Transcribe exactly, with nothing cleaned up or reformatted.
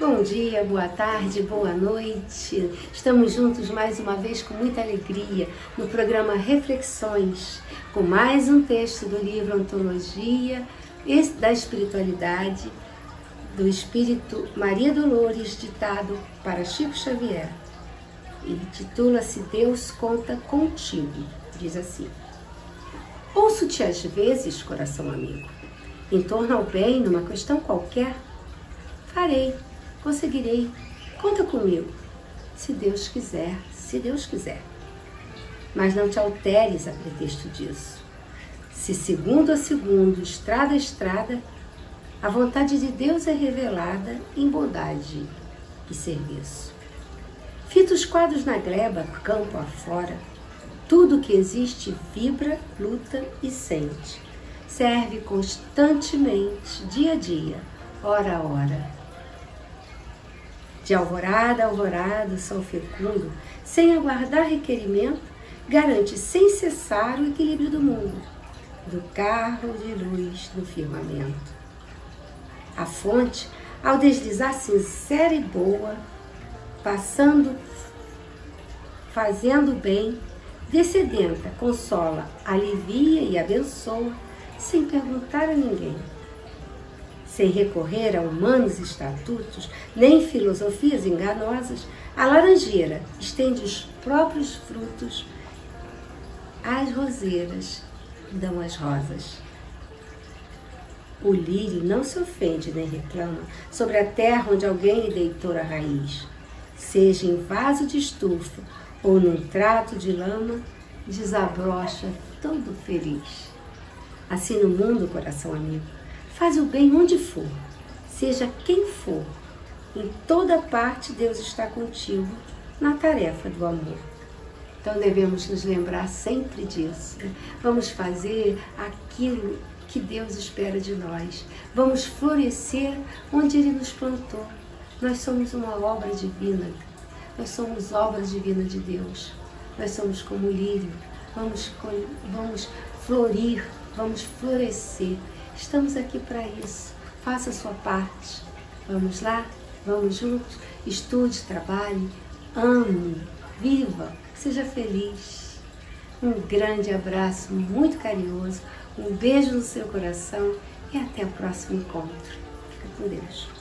Bom dia, boa tarde, boa noite. Estamos juntos mais uma vez com muita alegria no programa Reflexões, com mais um texto do livro Antologia da Espiritualidade, do Espírito Maria Dolores, ditado para Chico Xavier. Ele titula-se Deus Conta Contigo. Diz assim: ouço-te às vezes, coração amigo, em torno ao bem, numa questão qualquer. Farei, conseguirei, conta comigo, se Deus quiser, se Deus quiser. Mas não te alteres a pretexto disso. Se segundo a segundo, estrada a estrada, a vontade de Deus é revelada em bondade e serviço. Fita os quadros na gleba, campo afora, tudo que existe vibra, luta e sente. Serve constantemente, dia a dia, hora a hora. De alvorada a alvorada, o sol fecundo, sem aguardar requerimento, garante sem cessar o equilíbrio do mundo, do carro de luz do firmamento. A fonte, ao deslizar sincera e boa, passando, fazendo bem, descedenta, consola, alivia e abençoa, sem perguntar a ninguém. Sem recorrer a humanos estatutos, nem filosofias enganosas, a laranjeira estende os próprios frutos, as roseiras dão as rosas. O lírio não se ofende nem reclama sobre a terra onde alguém lhe deitou a raiz. Seja em vaso de estufa ou num trato de lama, desabrocha todo feliz. Assim no mundo, coração amigo, faz o bem onde for, seja quem for. Em toda parte Deus está contigo na tarefa do amor. Então devemos nos lembrar sempre disso. Né? Vamos fazer aquilo que Deus espera de nós. Vamos florescer onde Ele nos plantou. Nós somos uma obra divina. Nós somos obra divina de Deus. Nós somos como o lírio. Vamos, vamos florir, vamos florescer. Estamos aqui para isso. Faça a sua parte. Vamos lá? Vamos juntos? Estude, trabalhe, ame, viva, seja feliz. Um grande abraço muito carinhoso, um beijo no seu coração e até o próximo encontro. Fica com Deus.